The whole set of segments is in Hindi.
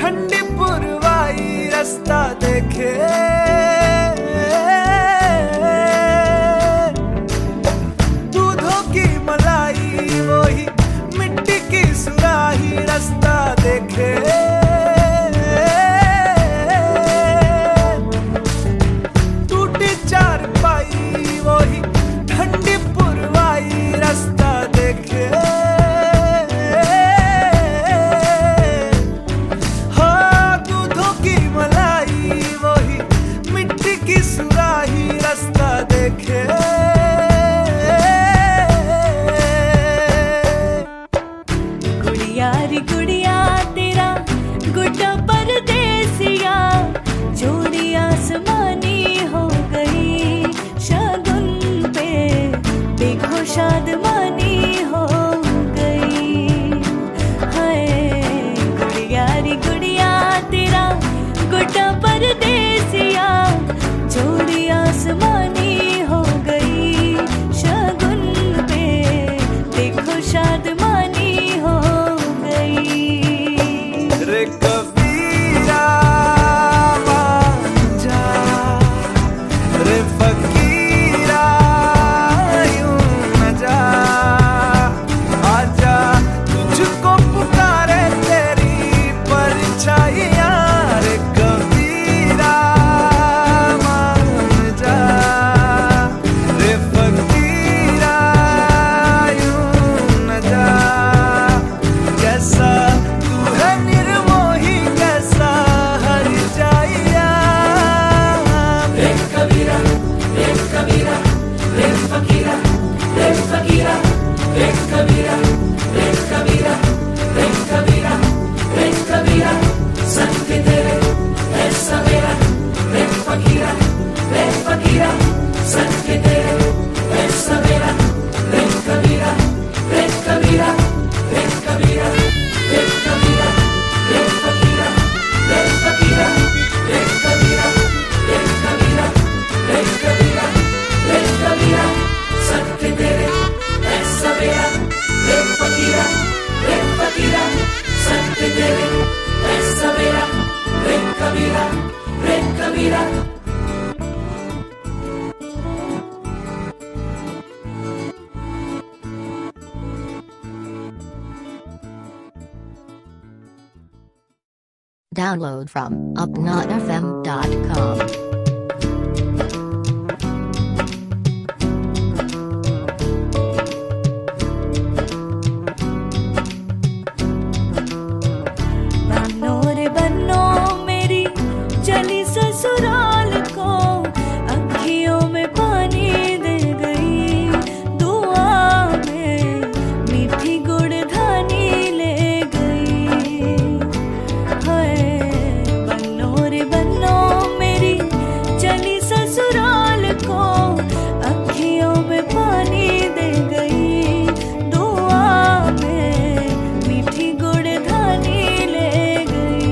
ठंडी पुरवाई रास्ता देखे। दूधों की मलाई वही मिट्टी की सुराही रास्ता देखे। टूटी चारपाई वही ठंडी पुरवाई रास्ता देखे। सुराही रास्ता देखे। गुड़िया रे गुड़िया तेरा गुड्डा परदेसिया, जोड़ी आसमानी हो गई शगुन पे, देखो शादमानी हो गई। हाय गुड़िया रे गुड़िया तेरा गुड्डा परदेसिया, जोड़ी आसमानी हो गई शगुन पे, देखो शादमानी हो गई। रे कबीरा मान जा, रे फकीरा यूं न जा, आजा तुझको पुकारे तेरी परछाइयां। रे कबीरा Download from upnotfm.com. ससुराल को अखियों में पानी दे गई, दुआ में मीठी गुड़धानी ले गई। हाय बन्नो रे बन्नो मेरी चली ससुराल को, अखियों में पानी दे गई, दुआ में मीठी गुड़धानी ले गई।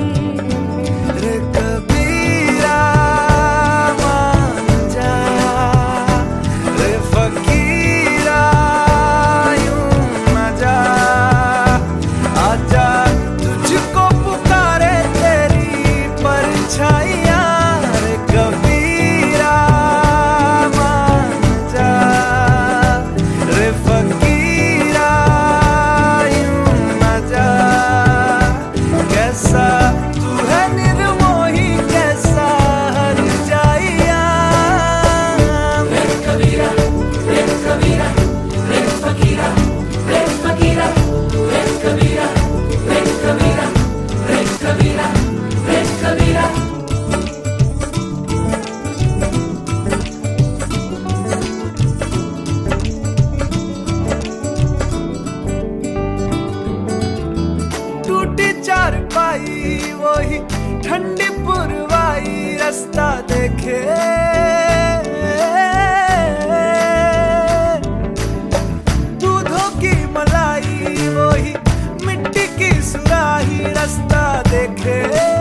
चारपाई वही ठंडी पुरवाई रास्ता देखे। दूधों की मलाई वही मिट्टी की सुराही रास्ता देखे।